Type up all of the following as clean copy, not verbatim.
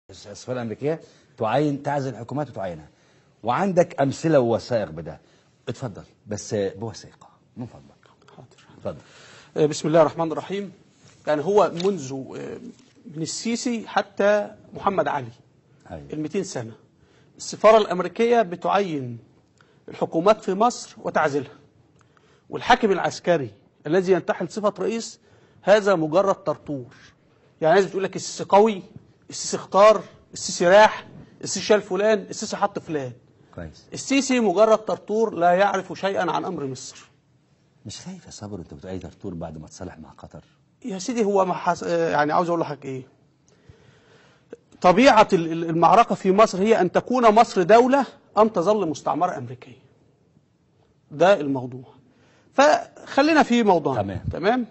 السفاره الامريكيه تعزل الحكومات وتعينها، وعندك امثله ووثائق بده. اتفضل بس بوثيقه من فضلك. حاضر. اتفضل. بسم الله الرحمن الرحيم. يعني هو منذ من السيسي حتى محمد علي ال 200 سنه السفاره الامريكيه بتعين الحكومات في مصر وتعزلها، والحاكم العسكري الذي ينتحل صفه رئيس هذا مجرد طرطور. يعني الناس بتقول لك السيسي قوي، السيسي اختار، السيسي راح، السيسي شال فلان، السيسي حط فلان. كويس. السيسي مجرد طرطور لا يعرف شيئا عن امر مصر. مش خايف يا صابر انت بتقول طرطور بعد ما تصالح مع قطر؟ يا سيدي هو يعني عاوز اقول لحضرتك ايه؟ طبيعه المعركه في مصر هي ان تكون مصر دوله ام تظل مستعمره امريكيه. ده الموضوع. فخلينا في موضوعنا. تمام.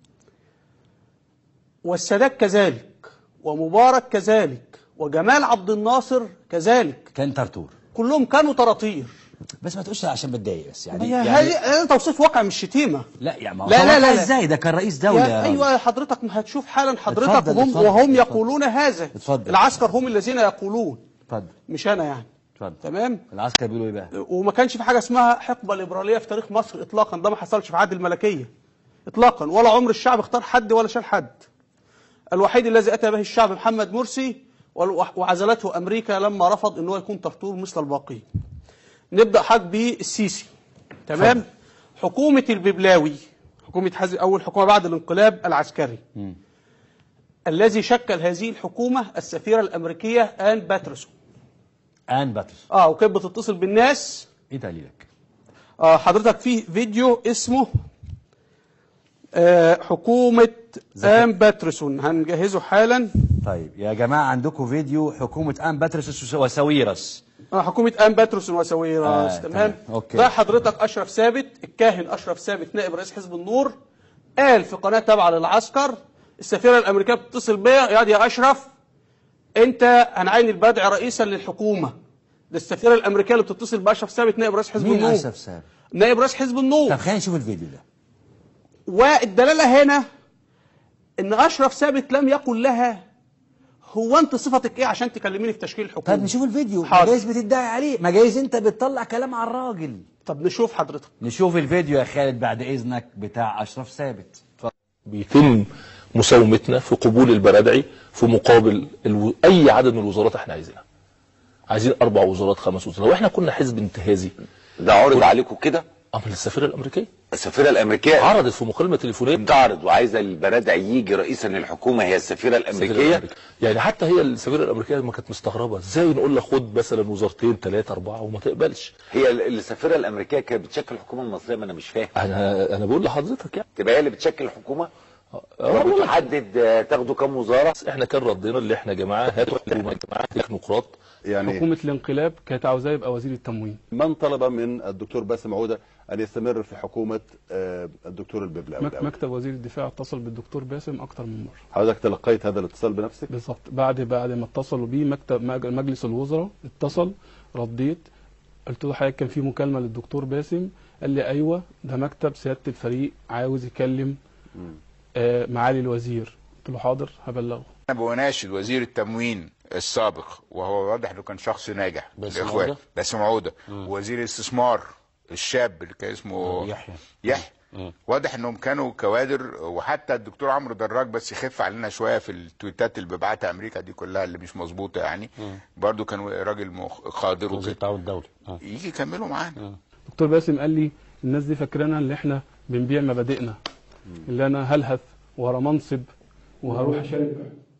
والسادات كذلك، ومبارك كذلك، وجمال عبد الناصر كذلك. كان طرطور. كلهم كانوا طراطير. بس ما تقولش عشان بتضايق بس يعني هذا توصيف واقع مش شتيمه. لا يعني ما هو لا ازاي ده كان رئيس دوله يا ايوه حضرتك ما هتشوف حالا حضرتك وهم يقولون هذا. اتفضل. العسكر هم الذين يقولون. اتفضل. مش انا يعني. اتفضل. تمام. العسكر بيقولوا ايه بقى؟ وما كانش في حاجه اسمها حقبه ليبراليه في تاريخ مصر اطلاقا، ده ما حصلش في عهد الملكيه اطلاقا، ولا عمر الشعب اختار حد ولا شال حد. الوحيد الذي اتى به الشعب محمد مرسي، وعزلته امريكا لما رفض انه يكون طرطور مثل الباقين. نبدا حاج بالسيسي. تمام. حكومه الببلاوي، حكومه اول حكومه بعد الانقلاب العسكري. الذي شكل هذه الحكومه السفيره الامريكيه آن باترسون. وكانت بتتصل بالناس. ايه دليلك؟ حضرتك في فيديو اسمه حكومه آن باترسون، هنجهزه حالا. طيب يا جماعه عندكم فيديو حكومه آن باترسون وساويرس. حكومه آن باترسون وساويرس. تمام. اوكي. ده حضرتك اشرف ثابت، الكاهن اشرف ثابت نائب رئيس حزب النور، قال في قناه تابعه للعسكر السفيره الامريكيه بتتصل بيا يا اشرف انت هنعين البدع رئيسا للحكومه. ده السفيره الامريكيه اللي بتتصل باشرف ثابت نائب رئيس حزب النور. مين اشرف ثابت؟ نائب رئيس حزب النور. طب خلينا نشوف الفيديو ده. والدلاله هنا ان اشرف ثابت لم يقل لها هو انت صفتك ايه عشان تكلميني في تشكيل الحكومه. طب نشوف الفيديو. حاضر. جايز بتدعي عليه، ما جايز انت بتطلع كلام على الراجل. طب نشوف حضرتك. نشوف الفيديو يا خالد بعد اذنك بتاع اشرف ثابت. بيتم مساومتنا في قبول البرادعي في مقابل اي عدد من الوزارات احنا عايزينها. عايزين 4 وزارات 5 وزارات، واحنا كنا حزب انتهازي. ده عرض عليكم كده؟ من السفيره الامريكيه. السفيره الامريكيه عرضت في مكالمه تليفونيه، بتعرض وعايزه البرادعي يجي رئيسا للحكومه، هي السفيره الامريكيه. يعني حتى هي السفيره الامريكيه ما كانت مستغربه ازاي نقول لها خد مثلا وزارتين 3 4 وما تقبلش. هي السفيره الامريكيه كانت بتشكل الحكومه المصريه؟ ما انا مش فاهم. انا بقول لحضرتك يعني تبقى هي اللي بتشكل الحكومه؟ بتحدد تاخدوا كام وزاره؟ احنا كان ردنا اللي احنا يا جماعه هاتوا حكومه يا جماعه تكنوقراط. يعني حكومه الانقلاب كانت عاوزاه يبقى وزير التموين. من طلب من الدكتور باسم عوده ان يستمر في حكومه الدكتور الببلاوي؟ مكتب وزير الدفاع اتصل بالدكتور باسم اكتر من مره. حضرتك تلقيت هذا الاتصال بنفسك؟ بالظبط. بعد ما اتصلوا بيه مكتب مجلس الوزراء اتصل، رديت قلت له حضرتك كان في مكالمه للدكتور باسم، قال لي ايوه ده مكتب سياده الفريق عاوز يكلم معالي الوزير. قلت له حاضر هبلغه. انا بناشد وزير التموين السابق وهو واضح انه كان شخص ناجح الاخوان باسم عوده، ووزير الاستثمار الشاب اللي كان اسمه يحيى واضح انهم كانوا كوادر، وحتى الدكتور عمرو دراج بس يخف علينا شويه في التويتات اللي بيبعتها امريكا دي كلها اللي مش مظبوطه يعني. برضو كان راجل قادر وزير التعاون الدولي يجي يكملوا معانا. دكتور باسم قال لي الناس دي فاكرانا اللي احنا بنبيع مبادئنا، اللي انا هلهث ورا منصب وهروح اشارك.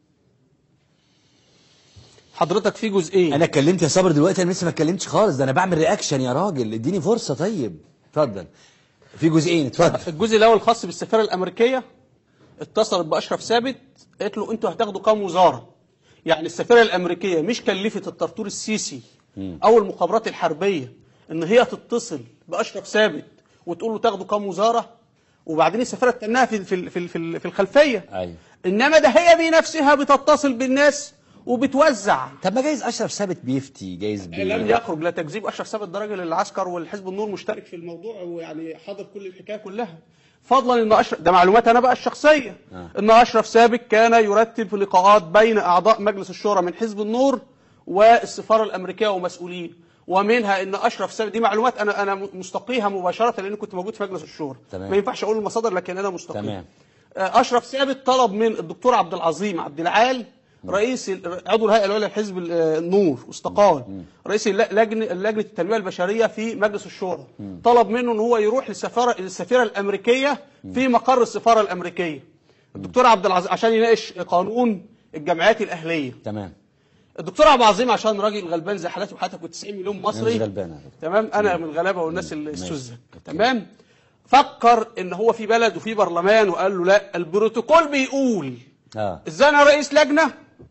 حضرتك في جزئين. انا اتكلمت يا صابر دلوقتي، انا لسه ما اتكلمتش خالص، ده انا بعمل رياكشن يا راجل، اديني فرصه. طيب اتفضل. في جزئين اتفضل. الجزء الاول خاص بالسفيره الامريكيه، اتصلت باشرف ثابت قالت له انتوا هتاخدوا كام وزاره؟ يعني السفيره الامريكيه مش كلفت الطرطور السيسي او المخابرات الحربيه ان هي تتصل باشرف ثابت وتقول له تاخدوا كام وزاره، وبعدين السفيره تنها في الخلفيه. ايوه. انما ده هي بنفسها بتتصل بالناس وبتوزع. طب ما جايز اشرف ثابت بيفتي، جايز لم يخرج لا تكذيب. اشرف ثابت ده راجل العسكر والحزب النور مشترك في الموضوع، ويعني حاضر كل الحكايه كلها. فضلا ان اشرف، ده معلومات انا بقى الشخصيه، ان اشرف ثابت كان يرتب في لقاءات بين اعضاء مجلس الشورى من حزب النور والسفاره الامريكيه ومسؤولين، ومنها ان اشرف ثابت، دي معلومات انا مستقيها مباشره لان كنت موجود في مجلس الشورى. تمام. ما ينفعش اقول المصادر لكن انا مستقيم. تمام. اشرف ثابت طلب من الدكتور عبد العظيم عبد العال رئيس عضو الهيئه العليا لحزب النور واستقال، رئيس لجنه التنميه البشريه في مجلس الشورى، طلب منه ان هو يروح للسفيره الامريكيه في مقر السفاره الامريكيه الدكتور عبد العظيم عشان يناقش قانون الجمعيات الاهليه. تمام. الدكتور عبد العظيم عشان راجل غلبان زي حالاتي وحياتك و90 مليون مصري، مش غلبان. تمام، انا من الغلابه والناس السذج، تمام، فكر ان هو في بلد وفي برلمان وقال له لا، البروتوكول بيقول ازاي انا رئيس لجنه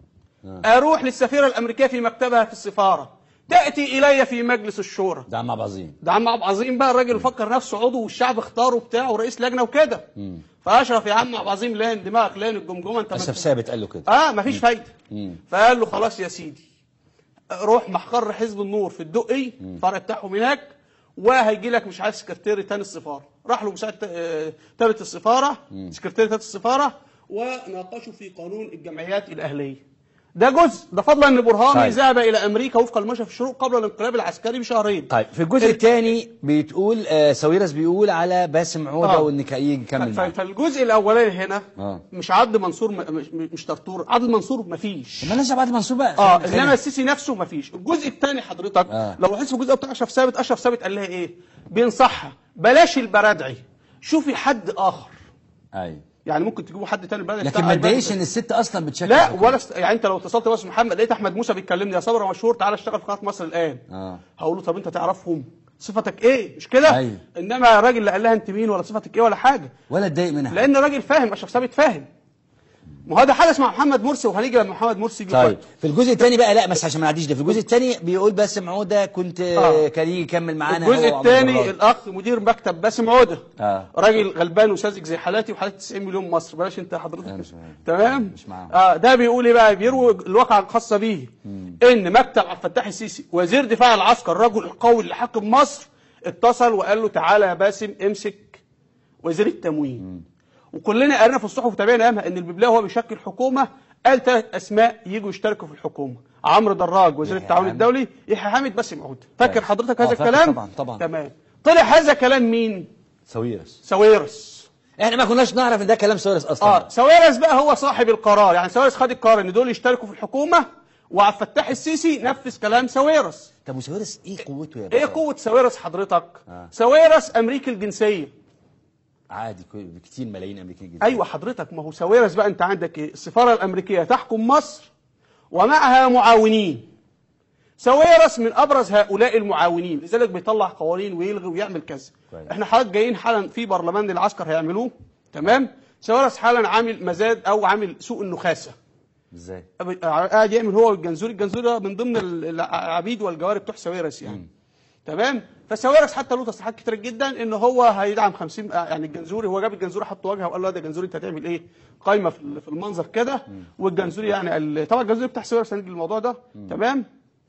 اروح للسفيره الامريكيه في مكتبها في السفاره، تاتي الي في مجلس الشورى. ده عم عبد العظيم، ده عم عبد العظيم بقى الراجل فكر نفسه عضو والشعب اختاره بتاعه ورئيس لجنه وكده. فاشرف يا عم عبد العظيم لين دماغك لين الجمجمه انت. اشرف ثابت قال له كده مفيش فايده. فقال له خلاص يا سيدي روح مقر حزب النور في الدقي الفرع بتاعهم هناك، وهيجي لك مش عارف سكرتيري تاني السفاره. راح له مساعد ثالث السفاره، سكرتيري ثالث السفاره، وناقشوا في قانون الجمعيات الاهليه. ده جزء، ده فضلا ان برهاني ذهب الى امريكا وفق المشى في الشروق قبل الانقلاب العسكري بشهرين. طيب في الجزء الثاني بتقول ساويرس بيقول على باسم عوده وان يجي يكمل معاه. فالجزء الاولاني هنا مش عبد منصور مش طرطور، عبد المنصور مفيش. مالناش عبد المنصور بقى. انما السيسي نفسه مفيش. الجزء الثاني حضرتك لو لاحظت في الجزء بتاع اشرف ثابت قال لها ايه؟ بينصحها بلاش البرادعي، شوفي حد اخر. ايوه. يعني ممكن تجيبوا حد تاني بدل لكن ما تضايقش ان الست اصلا بتشكل. لا ولا يعني انت لو اتصلت بس محمد لقيت احمد موسى بيكلمني يا صبري مشهور تعالى اشتغل في قناه مصر الان. هقول له طب انت تعرفهم؟ صفتك ايه؟ مش كده؟ أيوه. انما الراجل لا قال لها انت مين ولا صفتك ايه ولا حاجه. ولا اتضايق منها. لان الراجل فاهم، اشرف ثابت فاهم. ما هو ده حدث مع محمد مرسي وهنيجي لما محمد مرسي يجي. طيب في الجزء الثاني بقى، لا بس عشان ما نعديش ده، في الجزء الثاني بيقول باسم عوده كنت كان يجي يكمل معانا. الجزء الثاني الاخ مدير مكتب باسم عوده راجل غلبان وساذج زي حالاتي وحالات 90 مليون مصر، بلاش انت حضرتك. تمام؟ مش معاهم. ده بيقول ايه بقى؟ بيروي الواقعه الخاصه بيه ان مكتب عبد الفتاح السيسي وزير دفاع العسكر الرجل القوي اللي حاكم مصر اتصل وقال له تعالى يا باسم امسك وزير التموين. وكلنا قرينا في الصحف وتابعنا ايامها ان الببلاوي هو بيشكل حكومه، قال 3 اسماء يجوا يشتركوا في الحكومه: عمرو دراج وزير التعاون الدولي، يحيى حامد، باسم عوده. فاكر حضرتك هذا الكلام؟ طبعا. تمام. طلع هذا كلام مين؟ ساويرس. احنا ما كناش نعرف ان ده كلام ساويرس اصلا. ساويرس بقى هو صاحب القرار، يعني ساويرس خد القرار ان دول يشتركوا في الحكومه، وعبد الفتاح السيسي نفذ كلام ساويرس. طب وساويرس ايه قوته يا باشا؟ ايه قوه ساويرس حضرتك؟ ساويرس امريكي الجنسيه. عادي كتير ملايين امريكيين جدا. ايوه حضرتك، ما هو ساويرس بقى انت عندك ايه؟ السفاره الامريكيه تحكم مصر ومعها معاونين. ساويرس من ابرز هؤلاء المعاونين، لذلك بيطلع قوانين ويلغي ويعمل كذا. احنا حضرتك جايين حالا في برلمان العسكر هيعملوه، تمام؟ ساويرس حالا عامل مزاد او عامل سوق النخاسه. ازاي؟ قاعد يعمل هو والجنزوري، الجنزوري من ضمن العبيد والجواري بتوع ساويرس يعني. تمام؟ فساويرس حتى له تصريحات كتير جدا ان هو هيدعم 50، يعني الجنزوري هو جاب الجنزوري حط وجهه وقال له ده جنزوري انت هتعمل ايه؟ قايمه في المنظر كده، والجنزوري يعني طبعا الجنزوري بتاع ساويرس هنيجي للموضوع ده، تمام؟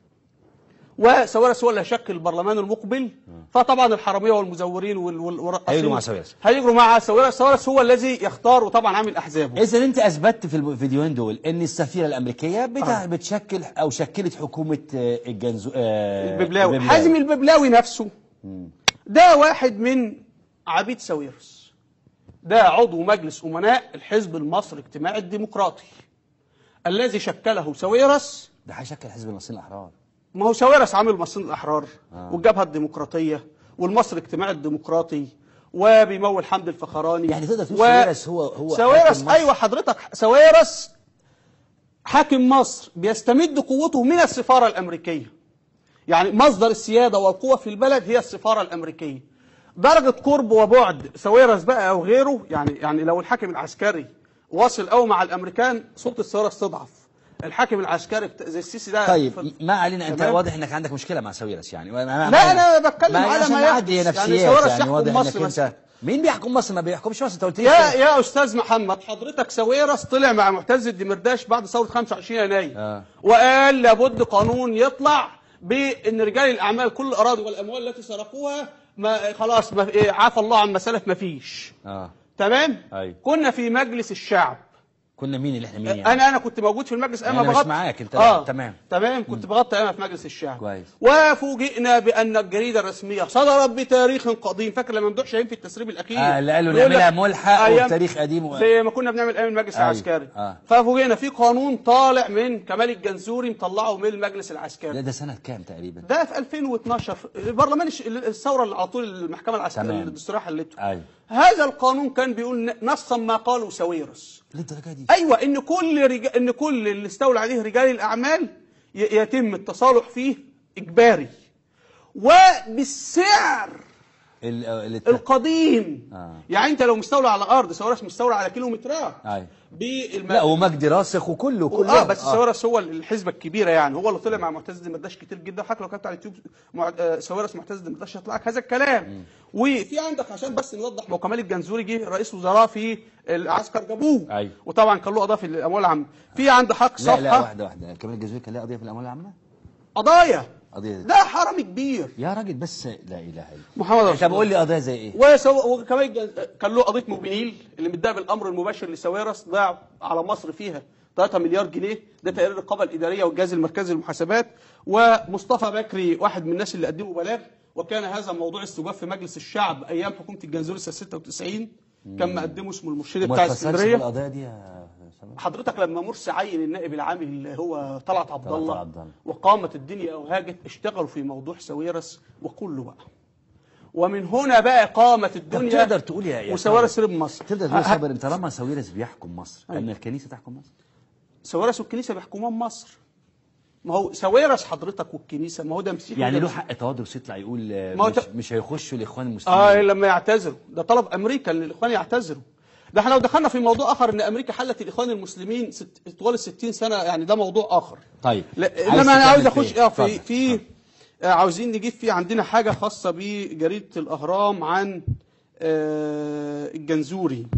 وساويرس هو اللي هيشكل البرلمان المقبل، فطبعا الحراميه والمزورين هيجروا مع ساويرس. هيجروا مع ساويرس. ساويرس هو الذي يختار وطبعا عامل احزابه. اذا انت اثبتت في الفيديوهين دول ان السفيره الامريكيه بتشكل او شكلت حكومه الببلاوي. حازم الببلاوي نفسه ده واحد من عبيد ساويرس، ده عضو مجلس امناء الحزب المصري الاجتماعي الديمقراطي الذي شكله ساويرس. ده هيشكل حزب المصريين الاحرار. ما هو ساويرس عامل المصريين الاحرار والجبهه الديمقراطيه والمصري الاجتماعي الديمقراطي، وبيمول حمد الفخراني. يعني تقدر تقول ساويرس هو ساويرس. ايوه حضرتك، ساويرس حاكم مصر بيستمد قوته من السفاره الامريكيه. يعني مصدر السياده والقوه في البلد هي السفاره الامريكيه. درجه قرب وبعد ساويرس بقى او غيره، يعني لو الحاكم العسكري واصل قوي مع الامريكان سلطه ساويرس تضعف. الحاكم العسكري زي السيسي ده. طيب ما علينا، انت واضح انك عندك مشكله مع ساويرس يعني. لا انا بتكلم على ما يحدث يعني. ساويرس يعني واضح انك انت مين بيحكم مصر؟ ما بيحكمش مصر. انت قلت لي يا استاذ محمد حضرتك ساويرس طلع مع معتز الدمرداش بعد ثوره 25 يناير وقال لابد قانون يطلع بان رجال الاعمال كل الاراضي والاموال التي سرقوها ما خلاص ما عفى الله عما سلف، ما فيش. تمام. أيوة. كنا في مجلس الشعب. كنا مين اللي احنا مين يعني؟ انا كنت موجود في المجلس ايام أنا بغطي. مش معاك انت. تمام كنت بغطي ايام في مجلس الشعب. كويس. وفوجئنا بان الجريده الرسميه صدرت بتاريخ قديم. فاكر لما ممدوح شاهين في التسريب الاخير اللي قالوا نعملها ملحق وبتاريخ قديم زي ما كنا بنعمل ايام المجلس العسكري. ففوجئنا في قانون طالع من كمال الجنزوري مطلعه من المجلس العسكري. ده سنه كام تقريبا؟ ده في 2012 برلمان الثوره اللي على طول المحكمه العسكريه الدستوريه حلته. هذا القانون كان بيقول نصا ما قاله ساويرس للدرجه دي. ايوه، ان كل اللي استولى عليه رجال الاعمال يتم التصالح فيه اجباري وبالسعر القديم. يعني انت لو مستولى على ارض، ساويرس مستولى على كيلومترات. لا ومجدي راسخ وكله بس ساويرس هو الحزبه الكبيره، يعني هو اللي طلع مع معتز دمرداش كتير جدا. حتى لو كتبت على اليوتيوب ساويرس معتز دمرداش هيطلع لك هذا الكلام. وفي عندك عشان بس نوضح، ما كمال الجنزوري جه رئيس وزراء في العسكر جابوه. وطبعا كان له قضيه في الاموال العامه. في عند حق صفحه. لا واحده كمال الجنزوري كان له قضيه في الاموال العامه. قضايا ده حرامي كبير يا راجل. بس لا اله الا محمد رسول الله. طب قول لي قضايا زي ايه؟ وكمان كان له قضيه موبينيل اللي مديها بالامر المباشر لساويرس، ضاع على مصر فيها 3 مليار جنيه. ده تقرير الرقابه الاداريه والجهاز المركزي للمحاسبات. ومصطفى بكري واحد من الناس اللي قدموا بلاغ، وكان هذا موضوع استجواب في مجلس الشعب ايام حكومه الجنزوري سنه 96. كان مقدمه اسمه المرشد بتاع اسكندريه. القضيه دي يا حضرتك لما مرسي عين النائب العام اللي هو طلعت عبد الله وقامت الدنيا وهاجت، اشتغلوا في موضوع ساويرس وكله بقى. ومن هنا بقى قامت الدنيا. تقدر تقول يا وساويرس رب مصر. تقدر تقول صابر انت طالما ساويرس بيحكم مصر ان الكنيسه تحكم مصر؟ ساويرس والكنيسه بيحكمون مصر. ما هو ساويرس حضرتك والكنيسه، ما هو ده مسيحي يعني له حق تواضرس يطلع يقول مش هيخشوا الاخوان المسلمين. لما يعتذروا. ده طلب امريكا ان الاخوان يعتذروا. ده احنا لو دخلنا في موضوع اخر ان امريكا حلت الاخوان المسلمين طوال 60 سنه، يعني ده موضوع اخر. طيب انما انا عاوز اخش في عاوزين نجيب فيه عندنا حاجه خاصه بجريده الاهرام عن الجنزوري.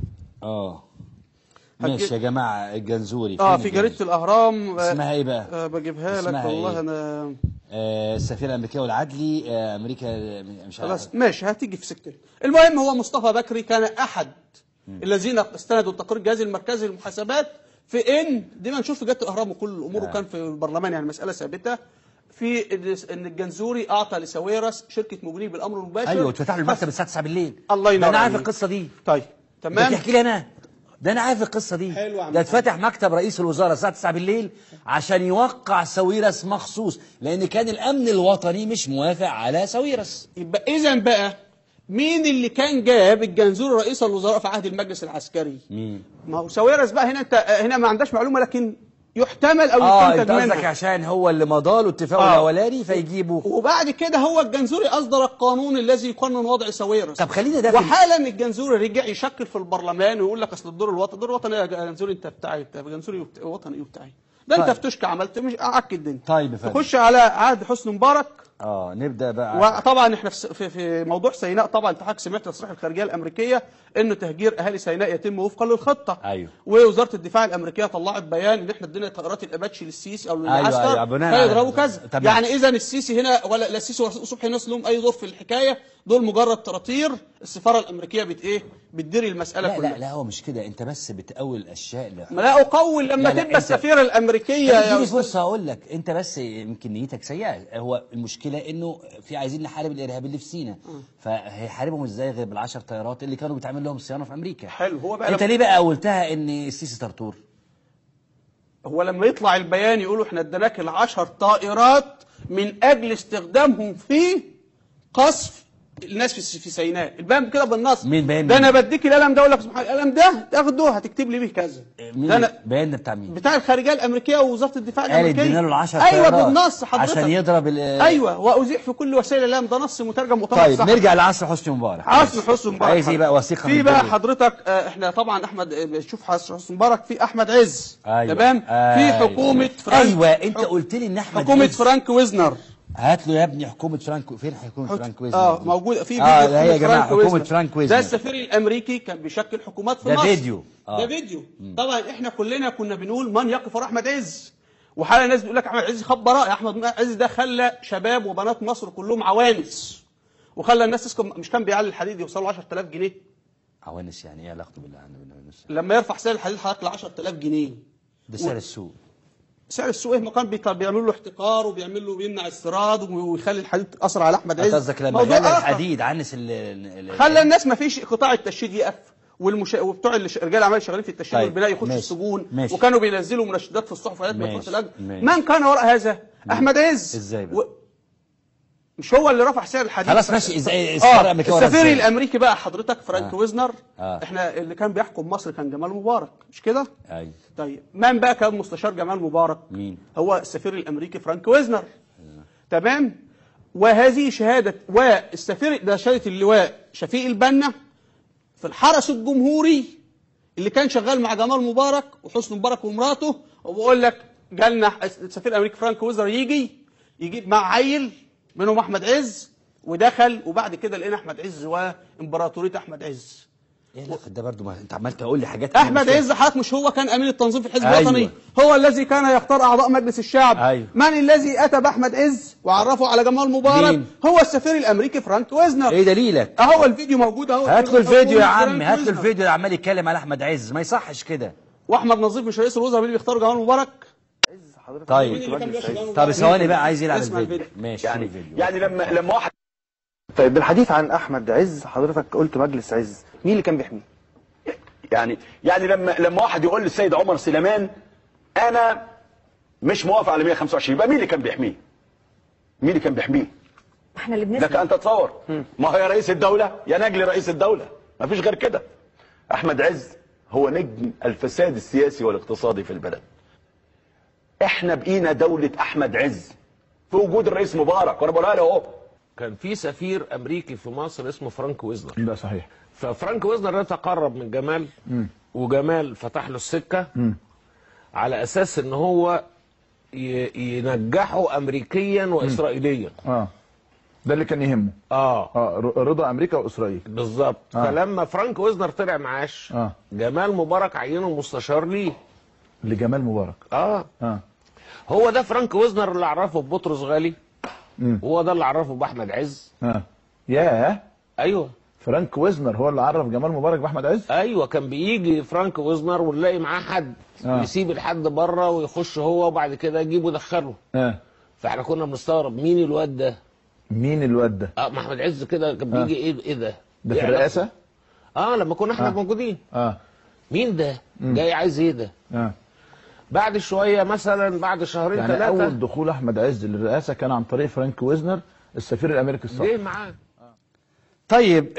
ماشي يا جماعه. الجنزوري في جريده الاهرام. اسمها ايه بقى؟ بجيبها لك والله. إيه؟ انا السفير الامريكي والعدلي امريكا مش عارف. خلاص ماشي هتيجي في سكه. المهم هو مصطفى بكري كان احد الذين استندوا تقرير الجهاز المركزي للمحاسبات في ان دي ما نشوف في جريده الاهرام وكل الامور. وكان في البرلمان يعني مساله ثابته في ان الجنزوري اعطى لساويرس شركه موبينيل بالامر المباشر. ايوه اتفتح له المكتب الساعه 9 بالليل. الله ينور. انا عارف القصه دي. طيب تمام. بتحكي لي انا ده انا عارف القصه دي. ده اتفتح مكتب رئيس الوزراء الساعه 9 بالليل عشان يوقع ساويرس مخصوص، لان كان الامن الوطني مش موافق على ساويرس. يبقى اذا بقى مين اللي كان جاب الجنزوري رئيس الوزراء في عهد المجلس العسكري؟ مين؟ ما هو ساويرس بقى. هنا انت هنا ما عندكش معلومه، لكن يحتمل او يستنتج منها. انت قصدك عشان هو اللي مضى له اتفاق الاولاني فيجيبه. وبعد كده هو الجنزوري اصدر القانون الذي يقنن وضع ساويرس. طب خلينا ده. وحالا الجنزوري رجع يشكل في البرلمان ويقول لك اصل الدور الوطني يا جنزوري انت بتاعي، انت جنزوري وطني وبتاعي. ده انت فتشك عملت مش اعك الدنيا. طيب يا فندم. تخش على عهد حسني مبارك. نبدا بقى. وطبعا احنا في موضوع سيناء. طبعا انت حضرتك سمعت تصريح الخارجيه الامريكيه انه تهجير اهالي سيناء يتم وفقا للخطه. ايوه. ووزاره الدفاع الامريكيه طلعت بيان ان احنا ادينا طائرات الاباتشي للسيسي او للعسكر هيضربوا كذا. يعني اذا السيسي هنا ولا السيسي ولا صبحي ناس لهم اي دور في الحكايه، دول مجرد طراطير. السفاره الامريكيه بتدير المساله كلها. لا هو مش كده، انت بس بتقول الاشياء. لا اقول لما تبقى السفيره الامريكيه يا بص هقول لك انت بس يمكن نيتك سيئه. هو المشكله انه في عايزين نحارب الارهاب اللي في سيناء، فهيحاربهم ازاي غير بال10 طيارات اللي كانوا بيتعمل لهم صيانه في امريكا. حلو. هو بقى انت ليه بقى قلتها ان السيسي طرطور؟ هو لما يطلع البيان يقولوا احنا اديناك ال10 طائرات من اجل استخدامهم في قصف الناس في سيناء. البيان كده بالنص. مين بيان؟ ده انا بديك القلم ده اقول لك سبحان القلم ده تاخده هتكتب لي بيه كذا. مين البيان ده بتاع مين؟ بتاع الخارجيه الامريكيه ووزاره الدفاع الامريكيه. ادينا له ال10 ايوه بالنص حضرتك عشان يضرب ايوه وازيح في كل وسائل الاعلام. ده نص مترجم وطبع. طيب نرجع لعصر حسني مبارك. عصر حسني مبارك عايز ايه بقى؟ وثيقه في بقى حضرتك. احنا طبعا احمد شوف حسني مبارك في احمد عز. أيوة. تمام. في حكومه فرانك. ايوه انت قلت لي ان احمد حكومه عز. فرانك ويزنر. هات له يا ابني حكومه فرانك. فين حكومه فرانك ويزنر؟ موجوده في فيديو. يا جماعه حكومه فرانك ويزنر. ده السفير الامريكي كان بيشكل حكومات في مصر. ده فيديو. ده فيديو. طبعا احنا كلنا كنا بنقول من يقف ورا احمد عز. وحالا الناس بيقول لك احمد عز خد براءه. احمد عز ده خلى شباب وبنات مصر كلهم عوانس. وخلى الناس تسكن. مش كان بيعلي الحديد يوصلوا 10000 جنيه؟ عوانس يعني ايه علاقته بالله؟ لما يرفع سعر الحديد حضرتك ل 10000 جنيه ده سعر السوق. سعر السوق ايه؟ ما كان بيعملوا له احتكار وبيعمل له بيمنع استيراد ويخلي الحديد اسرع على احمد عز. قصدك لما غلى الحديد عنس خلى الناس ما فيش قطاع التشييد يقف وبتوع رجال الاعمال شغالين في التشييد والبناء يخشوا السجون وكانوا بينزلوا منشدات في الصحف وآيات مدفوعة الاجر. من كان وراء هذا؟ احمد عز. ازاي بقى؟ مش هو اللي رفع سعر الحديد؟ خلاص ماشي. ازاي السفير الامريكي بقى حضرتك فرانك ويزنر. احنا اللي كان بيحكم مصر كان جمال مبارك مش كده؟ ايوه. طيب من بقى كان مستشار جمال مبارك؟ مين؟ هو السفير الامريكي فرانك ويزنر. تمام. وهذه شهاده، والسفير ده شهاده اللواء شفيق البنا في الحرس الجمهوري اللي كان شغال مع جمال مبارك وحسني مبارك ومراته. وبقول لك جالنا السفير الامريكي فرانك ويزنر يجيب مع عيل منهم احمد عز ودخل، وبعد كده لقينا احمد عز وامبراطوريه احمد عز. ايه لا ده برضه ما انت عمال تقول لي حاجات. احمد عز حضرتك مش هو كان امين التنظيم في الحزب الوطني؟ هو الذي كان يختار اعضاء مجلس الشعب. من الذي اتى باحمد عز وعرفه على جمال مبارك؟ هو السفير الامريكي فرانك ويزنر. ايه دليلك؟ اهو الفيديو موجود اهو. هات له الفيديو يا عم، هات له الفيديو اللي عمال يتكلم على احمد عز. ما يصحش كده. واحمد نظيف مش رئيس الوزراء اللي بيختاروا جمال مبارك؟ طيب طب ثواني بقى، عايز يلعب الفيديو. ماشي. يعني لما واحد. طيب بالحديث عن احمد عز حضرتك قلت مجلس عز، مين اللي كان بيحميه؟ يعني لما واحد يقول للسيد عمر سليمان انا مش موافق على 125، يبقى مين اللي كان بيحميه؟ مين اللي كان بيحميه؟ احنا اللي بنسمع. لك ان تتصور. ما هو يا رئيس الدوله يا نجل رئيس الدوله، ما فيش غير كده. احمد عز هو نجم الفساد السياسي والاقتصادي في البلد. احنا بقينا دولة احمد عز في وجود الرئيس مبارك، وانا بقولها له اهو. كان في سفير امريكي في مصر اسمه فرانك ويزنر. ده صحيح. ففرانك ويزنر ده تقرب من جمال وجمال فتح له السكه على اساس ان هو ينجحه امريكيا واسرائيليا. ده اللي كان يهمه. رضا امريكا واسرائيل بالظبط. فلما فرانك ويزنر طلع معاش جمال مبارك عينه مستشار ليه لجمال مبارك. هو ده فرانك ويزنر اللي عرفه ببطرس غالي، وهو ده اللي عرفه باحمد عز. ياه. ايوه، فرانك ويزنر هو اللي عرف جمال مبارك باحمد عز. ايوه، كان بيجي فرانك ويزنر ونلاقي معاه حد يسيب الحد بره ويخش هو وبعد كده يجيبه ويدخله. فاحنا كنا بنستغرب مين الواد ده؟ مين الواد ده؟ ما احمد عز كده كان بيجي ايه ده؟ ده في الرئاسه؟ لما كنا احنا موجودين. مين ده؟ جاي عايز ايه ده؟ بعد شويه مثلا بعد شهرين ثلاثه يعني اول دخول احمد عز للرئاسه كان عن طريق فرانك ويزنر السفير الامريكي السابق. جه معاه. طيب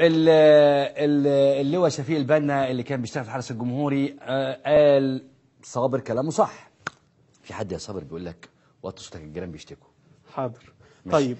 اللواء شفيق البنا اللي كان بيشتغل في الحرس الجمهوري قال صابر كلامه صح. في حد يا صابر بيقول لك وطي صوتك الجيران بيشتكوا. حاضر. طيب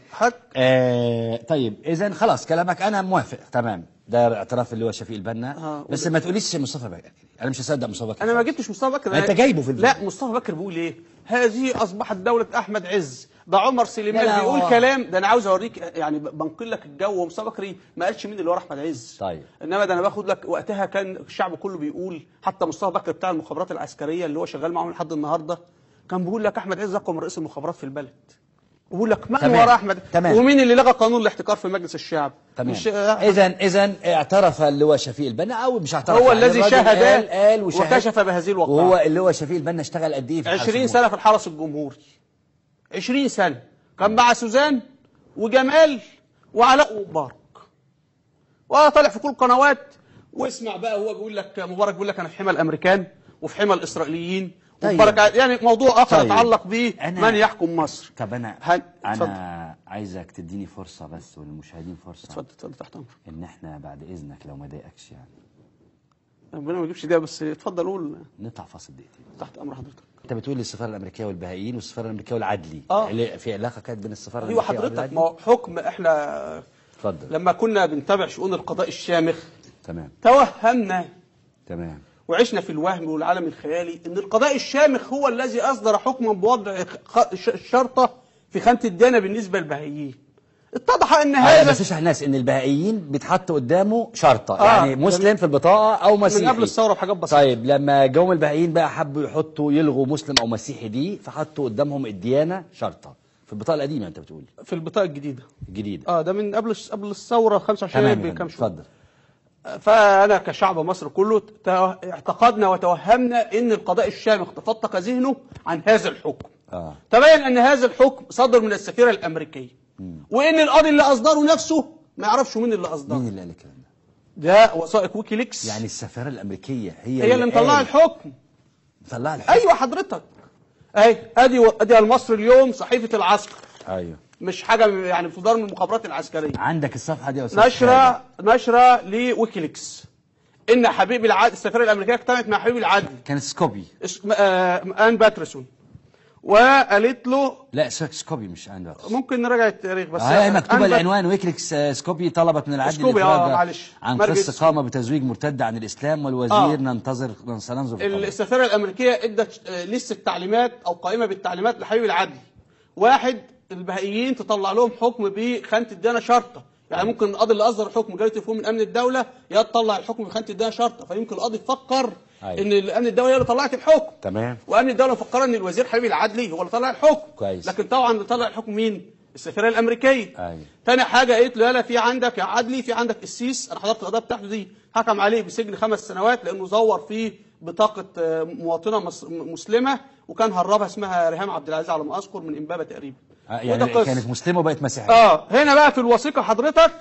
طيب اذا خلاص كلامك انا موافق تمام. ده اعتراف اللواء شفيق البنا. بس ما تقوليش مصطفى بكر. انا مش هصدق مصطفى بكر. انا ما جبتش مصطفى بكر. انت جايبه في الفيديو. لا مصطفى بكر بيقول ايه؟ هذه اصبحت دوله احمد عز. ده عمر سليمان بيقول كلام. ده انا عاوز اوريك يعني بنقل لك الجو. ومصطفى بكري ما قالش مين اللي ورا احمد عز. طيب. انما ده انا باخد لك وقتها كان الشعب كله بيقول، حتى مصطفى بكر بتاع المخابرات العسكريه اللي هو شغال معاهم لحد النهارده كان بيقول لك احمد عز اقوى من رئيس المخابرات في البلد. وبقول لك من ورا احمد. ومين اللي لغى قانون الاحتكار في مجلس الشعب؟ تمام. اذا اعترف اللواء شفيق البنا او مش اعترف، هو الذي شهد قال وكشف بهذه الوقائع. وهو اللواء شفيق البنا اشتغل قد ايه في 20 سنه في الحرس الجمهوري. 20 سنه كان مع سوزان وجمال وعلاء ومبارك. وطالع في كل القنوات. واسمع بقى هو بيقول لك مبارك بيقول لك انا في حمى الامريكان وفي حمى الاسرائيليين. طيب. يعني موضوع اخر يتعلق به من يحكم مصر. طب انا عايزك تديني فرصه بس وللمشاهدين فرصه. اتفضل تحت امرك. ان احنا بعد اذنك لو ما ضايقكش يعني. ربنا ما يجيبش ده بس اتفضل قول. نطلع فاصل دقيقتين. تحت امر حضرتك. انت بتقول لي السفاره الامريكيه والبهائيين والسفاره الامريكيه والعدلي. في علاقه كانت بين السفاره الامريكيه والعدلي. ايوه حضرتك ما حكم احنا اتفضل. لما كنا بنتابع شؤون القضاء الشامخ تمام توهمنا تمام وعشنا في الوهم والعالم الخيالي ان القضاء الشامخ هو الذي اصدر حكما بوضع الشرطه في خانه الدانه بالنسبه للبهائيين. اتضح ان هذا بس الناس ان البهائيين بيتحط قدامه شرطه يعني مسلم في البطاقه او مسيحي من قبل الثوره بحاجات بسيطه. طيب لما جم البهائيين بقى حبوا يلغوا مسلم او مسيحي دي فحطوا قدامهم الديانه شرطه في البطاقه القديمه انت بتقول؟ في البطاقه الجديده. الجديده ده من قبل الثوره 25 يناير بكام شهر. اتفضل. فانا كشعب مصر كله اعتقدنا وتوهمنا ان القضاء الشامخ تفتق ذهنه عن هذا الحكم. تبين ان هذا الحكم صدر من السفيره الامريكيه، وان القاضي اللي اصدره نفسه ما يعرفش مين اللي اصدره. مين اللي قال الكلام ده؟ ده وثائق ويكيليكس. يعني السفاره الامريكيه هي اللي مطلعه الحكم. مطلعه الحكم؟ ايوه حضرتك. اهي ادي المصري اليوم صحيفه العسكر. ايوه. مش حاجه يعني بتدار من المخابرات العسكريه. عندك الصفحه دي يا استاذ؟ نشره لويكيليكس ان حبيب العدل، السفيره الامريكيه اجتمعت مع حبيب العدل. كانت سكوبي. ان باترسون. وقالت له لا سكوبي مش ان باترسون. ممكن نراجع التاريخ بس. هي مكتوبه العنوان ويكيليكس. سكوبي طلبت من العدل الافراج عن قصه قام بتزويج مرتد عن الاسلام والوزير سننظر. السفيره الامريكيه ادت لسه تعليمات او قائمه بالتعليمات لحبيب العدل. واحد، البهائيين تطلع لهم حكم بخانه الديانه شرطه، يعني ممكن القاضي اللي اصدر الحكم جاي تليفون من امن الدوله يا تطلع الحكم بخانه الديانه شرطه، فيمكن القاضي يفكر ان امن الدوله هي اللي طلعت الحكم. تمام. وامن الدوله مفكره ان الوزير حبيب العدلي هو اللي طلع الحكم. كويس. لكن طبعا اللي طلع الحكم مين؟ السفيره الامريكيه. ايوه. ثاني حاجه قالت له يلا في عندك يا عدلي، في عندك السيس، انا حضرت القضيه بتاعته دي، حكم عليه بسجن 5 سنوات لانه زور في بطاقه مواطنه مسلمه وكان هربها، اسمها ريهام عبد العزيز على ما اذكر، من امبابه تقريبا. يعني كانت مسلمه وبقت مسيحيه. هنا بقى في الوثيقه حضرتك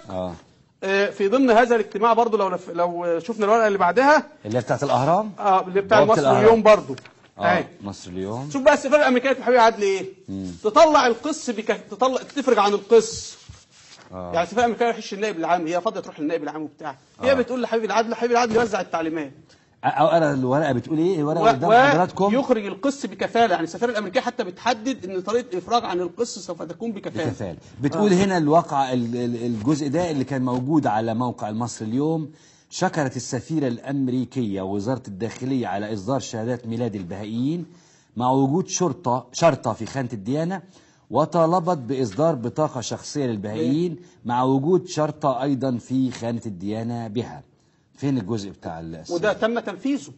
في ضمن هذا الاجتماع برضو لو شفنا الورقه اللي بعدها اللي هي بتاعت الاهرام. اللي بتاع مصر اليوم برضو. مصر اليوم. شوف بقى السفيره الامريكيه في حبيب عدلي ايه؟ تطلع القس تفرج عن القس. يعني السفيره الامريكيه ما راحتش للنائب العام، هي فاضيه تروح للنائب العام وبتاع. هي بتقول لحبيب العدل يوزع التعليمات. اقرا الورقه بتقول ايه؟ الورقه قدام حضراتكم. يخرج القس بكفاله، يعني السفاره الامريكيه حتى بتحدد ان طريقه الافراج عن القس سوف تكون بكفاله. بتقول هنا الواقع الجزء ده اللي كان موجود على موقع المصري اليوم. شكرت السفيره الامريكيه ووزاره الداخليه على اصدار شهادات ميلاد البهائيين مع وجود شرطه في خانه الديانه، وطالبت باصدار بطاقه شخصيه للبهائيين مع وجود شرطه ايضا في خانه الديانه بها. فين الجزء بتاع وده تم تنفيذه.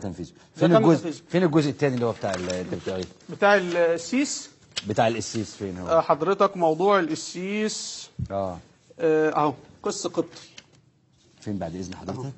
فين الجزء الثاني اللي هو بتاع انت بتقول بتاع السيس؟ بتاع القسيس فين هو؟ حضرتك موضوع القسيس اهو قس قبطي. فين بعد اذن حضرتك؟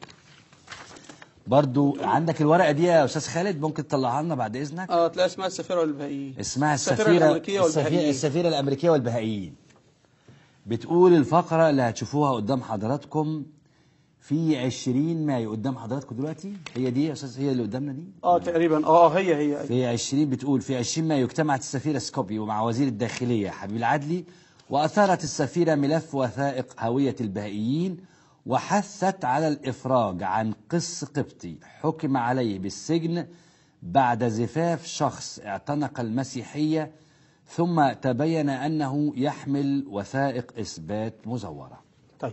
برضو عندك الورقه دي يا استاذ خالد، ممكن تطلعها لنا بعد اذنك؟ تلاقي اسمها السفيره والبهائيين. اسمها السفيره الامريكيه والبهائيين. بتقول الفقره اللي هتشوفوها قدام حضراتكم في 20 مايو قدام حضراتكم دلوقتي. هي دي يا استاذ؟ هي اللي قدامنا دي؟ تقريبا. هي في 20 بتقول في 20 مايو اجتمعت السفيره سكوبي ومع وزير الداخليه حبيب العدلي، واثارت السفيره ملف وثائق هويه البهائيين، وحثت على الافراج عن قس قبطي حكم عليه بالسجن بعد زفاف شخص اعتنق المسيحيه ثم تبين انه يحمل وثائق اثبات مزوره. طيب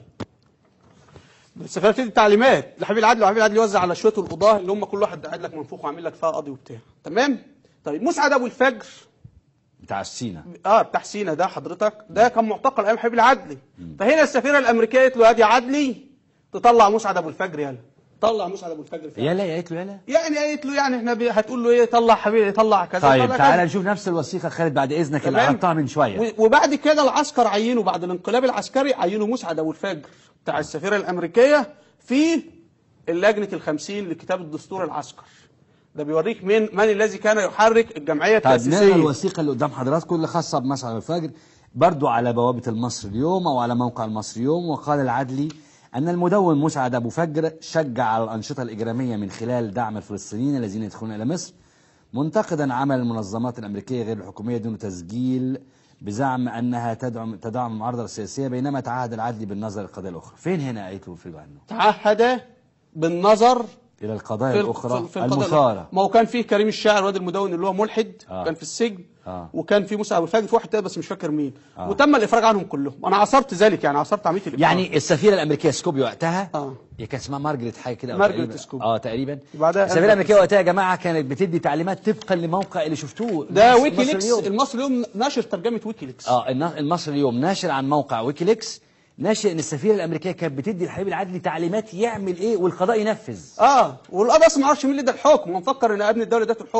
السفيره بتدي تعليمات لحبيب العدل، وحبيب العدل يوزع على شويه القضاه اللي هم كل واحد قاعد لك منفوخ وعامل لك فيها قاضي وبتاع. تمام؟ طيب مسعد ابو الفجر بتاع سينا. بتاع سينا ده حضرتك، ده كان معتقل ايام حبيب العدلي. فهنا السفيره الامريكيه قالت له ادي عدلي تطلع مسعد ابو الفجر، يلا طلع مسعد ابو الفجر فعلا. يلا قالت له يلا؟ يعني قالت له يعني احنا هتقول له ايه؟ طلع حبيبي طلع كذا. طيب تعالى نشوف نفس الوثيقه خالد بعد اذنك اللي قرأتها من شويه. وبعد كده العسكر عينوا، بعد الانقلاب العسكري عينوا مسعد ابو الفجر بتاع السفيره الامريكيه في اللجنه ال50 لكتاب الدستور العسكر. ده بيوريك من الذي كان يحرك الجمعيه التاسيسيه. طيب نقرا الوثيقه اللي قدام حضراتكم اللي خاصه بمسعد ابو الفجر برضو على بوابه المصري اليوم او على موقع المصري اليوم. وقال العدلي أن المدون مسعد أبو فجر شجع على الأنشطة الإجرامية من خلال دعم الفلسطينيين الذين يدخلون إلى مصر، منتقدا عمل المنظمات الأمريكية غير الحكومية دون تسجيل بزعم أنها تدعم المعارضة السياسية، بينما تعهد العدلي بالنظر للقضايا الأخرى. فين هنا قالت له في عنه؟ تعهد بالنظر إلى القضايا الأخرى المثارة. ما هو كان فيه كريم الشاعر واد المدون اللي هو ملحد كان في السجن. وكان في مسعد أبو الفجر، في واحد تاني بس مش فاكر مين. وتم الافراج عنهم كلهم. انا عصرت ذلك، يعني عصرت عمليه الافراج. يعني السفيره الامريكيه سكوبي وقتها هي كانت اسمها مارجريت حاجه كده، مارجريت سكوبي تقريبا. السفيره الامريكيه وقتها يا جماعه كانت بتدي تعليمات طبقا لموقع اللي شفتوه ده ويكيليكس. المصري اليوم ناشر ترجمه ويكيليكس. المصري اليوم ناشر عن موقع ويكيليكس، ناشر ان السفيره الامريكيه كانت بتدي لحبيب العدلي تعليمات يعمل ايه والقضاء ينفذ. والقضاء اصلا ما عرفش مين اللي ادى الحكم، ومفكر ان ابن الدوله ادته الحكم.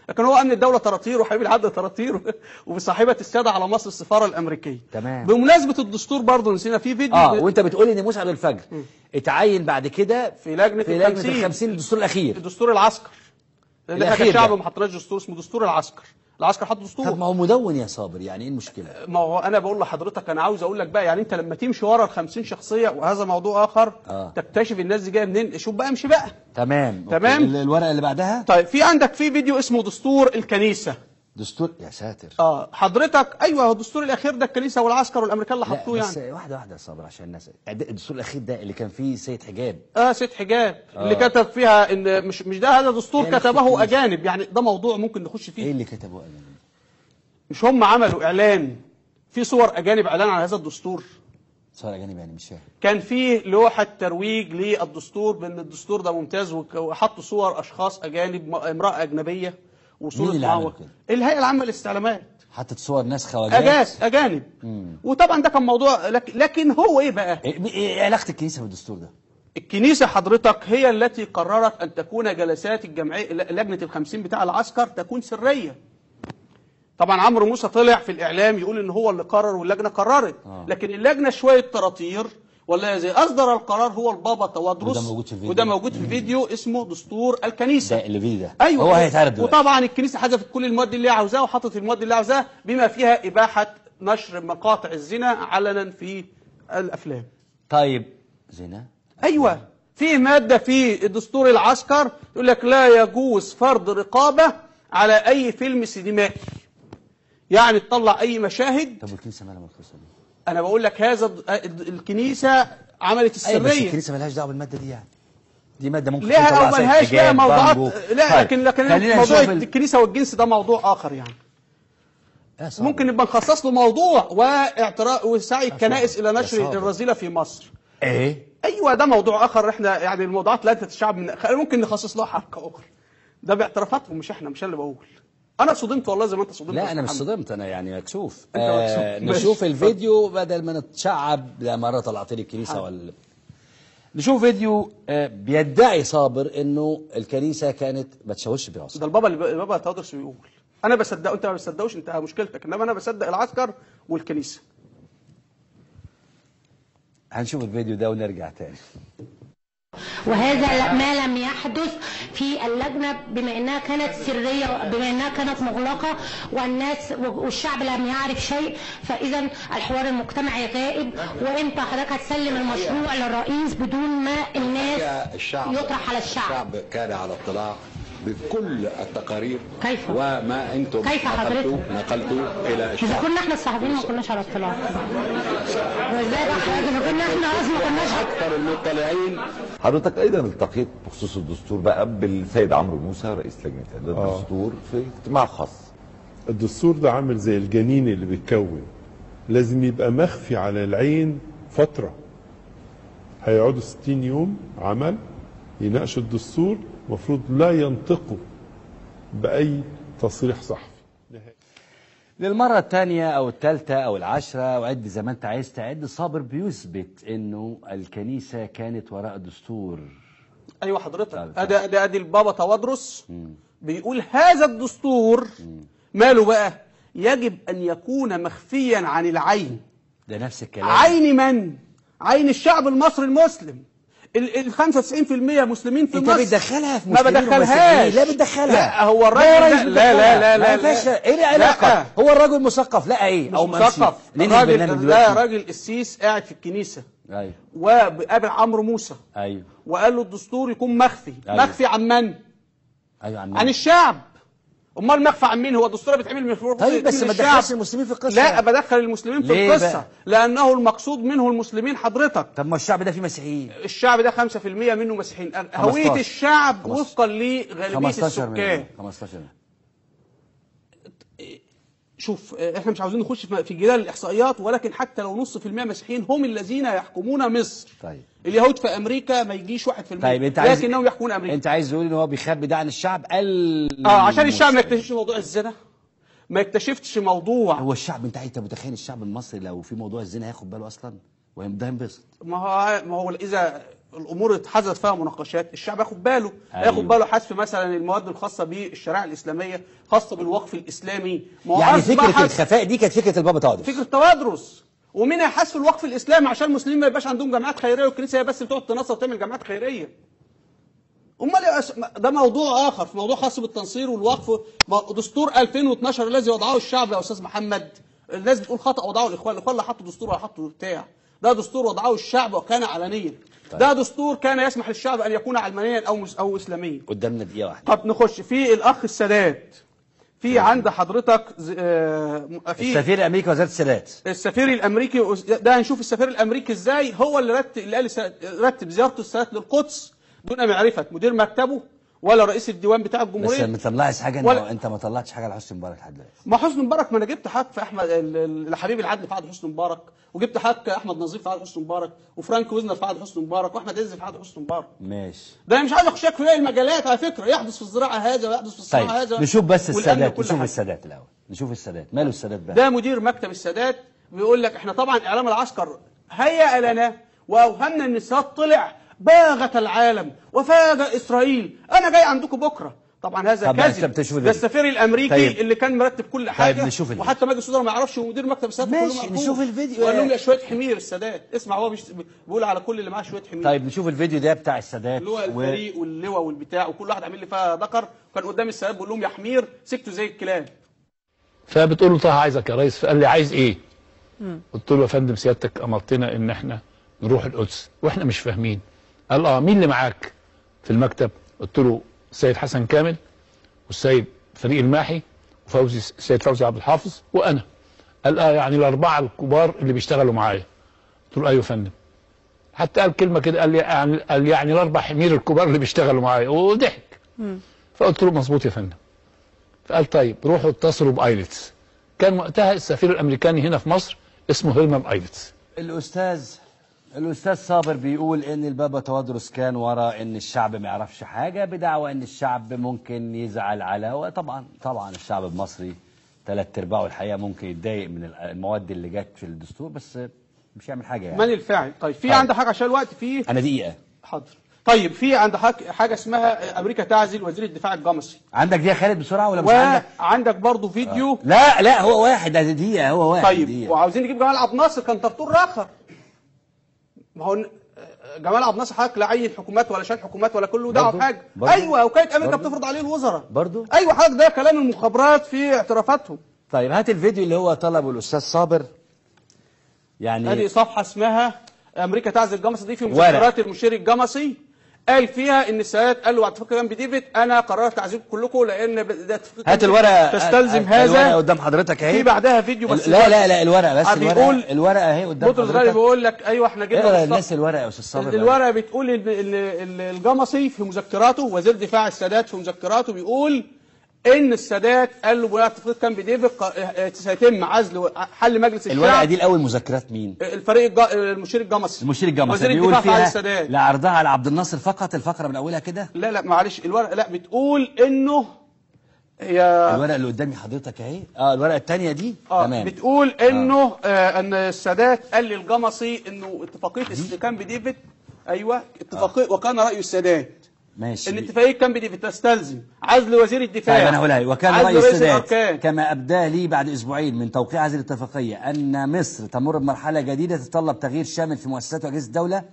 لكن هو امن الدوله طراطير وحبيب العبد طراطير وبصاحبه السياده على مصر السفاره الامريكيه. تمام. بمناسبه الدستور برضه نسينا في فيديو وانت بتقول ان مسعد الفجر اتعين بعد كده في لجنه ال 50 الدستور الاخير، الدستور العسكر. لان احنا كشعب ما حطيناش دستور اسمه دستور العسكر. العسكر حط دستور. طب ما هو مدون يا صابر، يعني ايه المشكله؟ ما هو انا بقول لحضرتك، انا عاوز اقول لك بقى، يعني انت لما تمشي ورا ال 50 شخصيه، وهذا موضوع اخر، تكتشف الناس دي جايه منين. شوف بقى، امشي بقى. تمام. الورقه اللي بعدها. طيب في عندك في فيديو اسمه دستور الكنيسه. دستور يا ساتر. حضرتك ايوه، هو الدستور الاخير ده الكنيسه والعسكر والامريكان اللي حطوه يعني. بس واحده واحده يا صابر عشان الناس. الدستور الاخير ده اللي كان فيه سيد حجاب. سيد حجاب اللي كتب فيها ان مش ده هذا دستور كتبه اجانب، يعني ده موضوع ممكن نخش فيه. ايه اللي كتبه اجانب؟ مش هم عملوا اعلان في صور اجانب اعلان على هذا الدستور؟ صور اجانب يعني مش فاهم. كان فيه لوحه ترويج للدستور بان الدستور ده ممتاز، وحطوا صور اشخاص اجانب، امراه اجنبيه وصوره مين اللي عمل كده؟ الهيئه العامه للاستعلامات. حطت صور ناس خواجات اجانب. وطبعا ده كان موضوع، لكن هو ايه بقى؟ ايه علاقه الكنيسه بالدستور ده؟ الكنيسه حضرتك هي التي قررت ان تكون جلسات الجمعيه لجنه ال50 بتاع العسكر تكون سريه. طبعا عمرو موسى طلع في الاعلام يقول ان هو اللي قرر واللجنه قررت، لكن اللجنه شويه طراطير ولا زي اصدر القرار هو البابا توادرس، وده موجود في الفيديو اسمه دستور الكنيسه. ده اللي فيه ده. ايوه هو هيتعرض دلوقتي. وطبعا الكنيسه حذفت كل المواد اللي هي عاوزاها وحطت المواد اللي عاوزاها بما فيها اباحه نشر مقاطع الزنا علنا في الافلام. طيب زنا؟ ايوه، في ماده في دستور العسكر يقول لك لا يجوز فرض رقابه على اي فيلم سينمائي. يعني تطلع اي مشاهد. طب والكنيسه مالها القصه دي؟ انا بقول لك هذا الكنيسه عملت السريه. بس الكنيسه مالهاش دعوه بالماده دي يعني. دي ماده ممكن لها او مالهاش، لها موضوعات. لا طيب. لكن موضوع الكنيسه والجنس ده موضوع اخر يعني. ممكن نبقى نخصص له موضوع واعتراف وسعي الكنائس الى نشر الرذيله في مصر. ايوه ده موضوع اخر. احنا يعني الموضوعات لا الشعب ممكن نخصص له حلقه اخرى. ده باعترافاتهم مش انا اللي بقول. انا صدمت والله زي ما انت صدمت. لا انا مش صدمت، انا يعني مكسوف. مكسوف. نشوف الفيديو بدل ما نتشعب. لا مره طلعت لي الكنيسه نشوف فيديو بيدعي صابر انه الكنيسه كانت ما تشوش بيها. ده البابا تودرس بيقول. انا بصدقه، انت ما بتصدقوش، انت مشكلتك، انما انا بصدق العسكر والكنيسه. هنشوف الفيديو ده ونرجع تاني. وهذا ما لم يحدث في اللجنة بما انها كانت سرية، بما انها كانت مغلقة والناس والشعب لم يعرف شيء، فاذا الحوار المجتمعي غائب، وانت حضرتك هتسلم المشروع للرئيس بدون ما الناس يطرح على الشعب. الشعب كان على اطلاع بكل التقارير. كيف؟ وما انتم كيف نقلتوا الى الشعب. اذا كنا احنا الصحفيين ما كناش على اطلاع. وازاي بقى حضرتك اذا كنا احنا اصلا ما كناش اكثر المطلعين. حضرتك ايضا التقيت بخصوص الدستور بقى بالسيد عمرو موسى رئيس لجنه اعداد الدستور في اجتماع خاص. الدستور ده عامل زي الجنين اللي بيتكون، لازم يبقى مخفي على العين فتره. هيقعدوا 60 يوم عمل يناقشوا الدستور، المفروض لا ينطقوا باي تصريح صحفي. للمرة الثانية أو الثالثة أو العشرة، وعد زي ما أنت عايز تعد، صابر بيثبت إنه الكنيسة كانت وراء الدستور. أيوة حضرتك، أدي البابا توادرس بيقول هذا الدستور ماله بقى؟ يجب أن يكون مخفيا عن العين. ده نفس الكلام. عين من؟ عين الشعب المصري المسلم. ال 95% مسلمين في مصر. انت بتدخلها في مسلمين؟ ما بدخلهاش. لا بتدخلها. لا هو الراجل لا ايه العلاقه؟ هو الراجل مثقف؟ لا ايه او مثقف. راجل قسيس قاعد في الكنيسه. ايوه. وقابل عمرو موسى. ايوه. وقال له الدستور يكون مخفي. أيوة. مخفي عن من؟ ايوه عن الشعب. امال مخفى عن مين؟ هو الدستور بيتعمل من طيب بس ما تدخلش المسلمين في القصه. لا بدخل المسلمين في القصه بقى؟ لانه المقصود منه المسلمين حضرتك. طب ما الشعب ده فيه مسيحيين. الشعب ده 5% منه مسيحيين. هويه الشعب وفقا لغالبيه السكان 15. شوف احنا مش عاوزين نخش في جدال الاحصائيات، ولكن حتى لو نص في المية مسيحيين هم الذين يحكمون مصر. طيب اليهود في امريكا ما يجيش 1%. طيب انت لكنهم يحكمون امريكا. انت عايز تقول ان هو بيخبي ده عن الشعب؟ عشان الشعب ما يكتشفش موضوع الزنا، ما يكتشفش موضوع. هو الشعب انت متخيل الشعب المصري لو في موضوع الزنا هياخد باله اصلا؟ وده ينبسط. ما هو اذا الامور اتحدث فيها مناقشات الشعب ياخد باله. أيوه. ياخد باله حذف مثلا المواد الخاصه بالشريعه الاسلاميه، خاصه بالوقف الاسلامي. يعني فكره الخفاء دي كانت فكره البابا تواضرس. فكره تواضرس. ومين هيحاسب الوقف الاسلامي عشان المسلمين ما يبقاش عندهم جماعات خيريه والكنيسه هي بس بتقعد تنصر وتعمل جماعات خيريه؟ امال ده موضوع اخر، في موضوع خاص بالتنصير والوقف. دستور 2012 الذي وضعه الشعب يا استاذ محمد، الناس بتقول خطا وضعه الاخوان اللي حطوا دستور ولا حطوا بتاع. ده دستور وضعه الشعب وكان علنيا. ده دستور كان يسمح للشعب ان يكون علمانيا او اسلاميا. قدامنا دقيقه واحده. طب نخش في الاخ السادات. في عند حضرتك في السفير الامريكي وزاره السادات. السفير الامريكي ده هنشوف السفير الامريكي ازاي هو اللي رتب زيارته السادات للقدس دون معرفه مدير مكتبه ولا رئيس الديوان بتاع الجمهوريه. بس ما طلعش حاجه انت ما طلعتش حاجه لحسني مبارك لحد دلوقتي. ما حسني مبارك، ما انا جبت حق في احمد الحبيب العدل في عهد حسني مبارك، وجبت حق احمد نظيف في عهد حسني مبارك، وفرانك ويزنر في عهد حسني مبارك، واحمد عز في عهد حسني مبارك. ماشي. ده انا مش عايز اخشك في باقي المجالات على فكره، يحدث في الزراعه هذا ويحدث في الصناعه طيب. هذا. نشوف بس السادات، نشوف السادات الاول، نشوف السادات. ماله السادات بقى؟ ده مدير مكتب السادات بيقول لك احنا طبعا اعلام العسكر هيأ لنا واوهمنا ان السادات طلع باغت العالم وفاجأ اسرائيل، انا جاي عندكم بكره. طبعا هذا كذب. ده السفير الامريكي طيب. اللي كان مرتب كل حاجه. طيب نشوف الفيديو. وحتى مجلس الوزراء ما يعرفش ومدير مكتب السادات ماشي نشوف الفيديو. وقال لهم يا شويه حمير السادات. اسمع هو بيقول على كل اللي معاه شويه حمير. طيب نشوف الفيديو ده بتاع السادات. اللي هو الفريق واللواء والبتاع وكل واحد عامل لي فيها ذكر، وكان قدام السادات بيقول لهم يا حمير سكتوا زي الكلاب. فبتقول له طه عايزك يا ريس، فقال لي عايز ايه؟ قلت له يا فندم سيادتك امرتنا ان احنا نروح القدس واحنا مش فاهمين. قال مين اللي معاك في المكتب؟ قلت له السيد حسن كامل والسيد فريق الماحي وفوزي السيد فوزي عبد الحافظ وانا. قال يعني الاربعه الكبار اللي بيشتغلوا معايا. قلت له ايوه يا فندم. حتى قال كلمه كده، قال يعني الاربع حمير الكبار اللي بيشتغلوا معايا وضحك. فقلت له مظبوط يا فندم. فقال طيب روحوا اتصلوا بايلتس. كان وقتها السفير الامريكاني هنا في مصر اسمه هيرمان ايلتس. الأستاذ صابر بيقول إن البابا تواضرس كان ورا إن الشعب ما يعرفش حاجة، بدعوى إن الشعب ممكن يزعل على، وطبعا الشعب المصري 3/4 الحقيقة ممكن يتضايق من المواد اللي جت في الدستور، بس مش يعمل حاجة يعني. من الفاعل؟ طيب في عندك حاجة عشان الوقت فيه. أنا دقيقة. حاضر. طيب في عندك حاجة اسمها أمريكا تعزل وزير الدفاع الجمصي. عندك دي يا خالد بسرعة ولا مش عندك؟ عندك برضه فيديو. لا هو واحد، ده دقيقة، هو واحد. طيب دقيقة. وعاوزين نجيب جمال عبد الناصر كان طرطور رخر. ما هو جمال عبد الناصر حضرتك لا عين حكومات ولا شال حكومات ولا كله دعوه بحاجه. ايوه وكاله امريكا بتفرض عليه الوزراء برضه. ايوه حضرتك ده كلام المخابرات في اعترافاتهم. طيب هات الفيديو اللي هو طلبه الاستاذ صابر. يعني هذه صفحه اسمها امريكا تعزل الجمصي، دي في مذكرات المشير الجمصي. قال فيها ان السادات قال له بعد اتفاق كامب ديفيد انا قررت تعزيلكم كلكم لان ده هات الورقه تستلزم هذا. الورقه قدام حضرتك اهي. في بعدها فيديو بس. لا الورقه بس. الورقه اهي قدام حضرتك. بطرس غالي بيقول لك ايوه احنا جبنا الناس الورقه يا استاذ صابر. الورقه بتقول الجمصي في مذكراته، وزير دفاع السادات في مذكراته بيقول ان السادات قال له بناء على اتفاقيه كامب ديفيد سيتم عزل حل مجلس الشعب. الورقه دي الاول مذكرات مين؟ الفريق المشير الجمصي. المشير الجمصي بيقول فيها لا عرضها على عبد الناصر فقط، الفقره من اولها كده. لا معلش الورقه لا بتقول انه هي الورقه اللي قدامي حضرتك اهي. الورقه الثانيه دي تمام. بتقول انه ان السادات قال للجمصي انه اتفاقيه كامب ديفيد ايوه اتفاقيه وكان راي السادات ماشي ان اتفاقيه كامب ديفيد تستلزم عزل وزير الدفاع. طيب انا هقولها. وكان راي السادات كما ابداه لي بعد اسبوعين من توقيع هذه الاتفاقيه ان مصر تمر بمرحله جديده تتطلب تغيير شامل في مؤسسات واجهزه الدوله،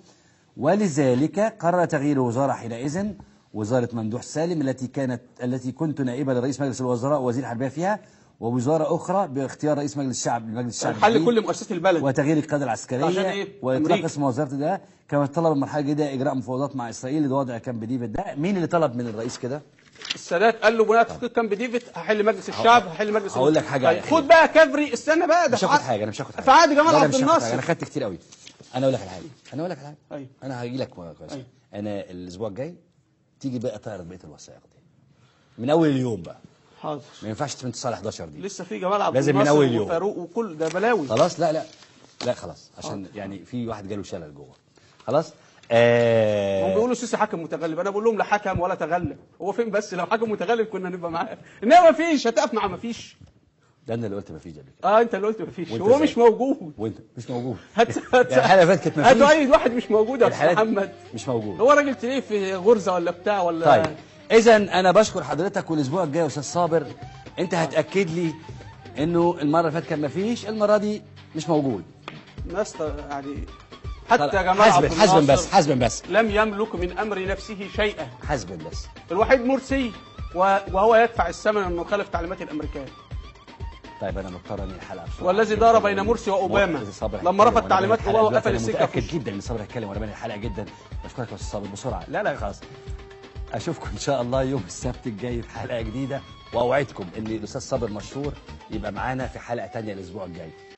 ولذلك قرر تغيير وزاره حينئذ وزاره ممدوح سالم التي كنت نائبا لرئيس مجلس الوزراء ووزير الحربيه فيها، ووزاره اخرى باختيار رئيس مجلس الشعب حل كل مؤسسات البلد وتغيير القياده العسكريه واطلاق اسم وزاره ده. كما طلب المرحله الجديده اجراء مفاوضات مع اسرائيل لوضع كامب ديفيد. ده مين اللي طلب من الرئيس كده؟ السادات قال له بناء تحقيق كامب ديفيد هحل مجلس الشعب هحل مجلس. هقول لك حاجه. طيب خد بقى كفري استنى بقى. ده مش هاخد حاجه. انا مش هاخد حاجه في عهد جمال عبد الناصر. انا خدت كتير قوي. انا اقول لك على حاجه. انا هاجي لك كويس. انا الاسبوع الجاي تيجي بقى تعرض بقيه الوثائق دي من اول اليوم بقى. حاضر. ما ينفعش تتصل 11 دي لسه في جمال عبد الناصر لازم من اول يوم وفاروق وكل ده بلاوي. خلاص. لا خلاص عشان يعني في واحد جاله شلل جوه. خلاص. هم بيقولوا السيسي حكم متغلب. انا بقول لهم لا حكم ولا تغلب. هو فين بس؟ لو حكم متغلب كنا نبقى معاه، انما ما فيش. هتقف مع ما فيش. ده انا اللي قلت مفيش قبل كده. انت اللي قلت مفيش، هو مش موجود. وانت مش موجود. يعني الحلقه اللي فاتت كانت مفيش. هاتوا اي واحد مش موجود يا استاذ محمد. مش موجود. هو راجل تلاقيه في غرزه ولا بتاع ولا. طيب اذا انا بشكر حضرتك، والاسبوع الجاي يا استاذ صابر انت هتاكد لي انه المره اللي فاتت كان مفيش، المره دي مش موجود. الناس يعني حتى يا جماعه حسبا بس لم يملك من امر نفسه شيئا. حسبا بس. الوحيد مرسي وهو يدفع الثمن انه خالف تعليمات الامريكان. طيب انا مضطر اني الحلقه بسرعه. والذي دار بين مرسي واوباما لما رفض تعليمات اوباما قفل السكه. متاكد جدا ان صابر هيتكلم وانا بنهي الحلقه جدا. بشكرك يا استاذ صابر بسرعه. لا خلاص. اشوفكم ان شاء الله يوم السبت الجاي في حلقه جديده، واوعدكم ان الاستاذ صابر مشهور يبقى معانا في حلقه ثانيه الاسبوع الجاي.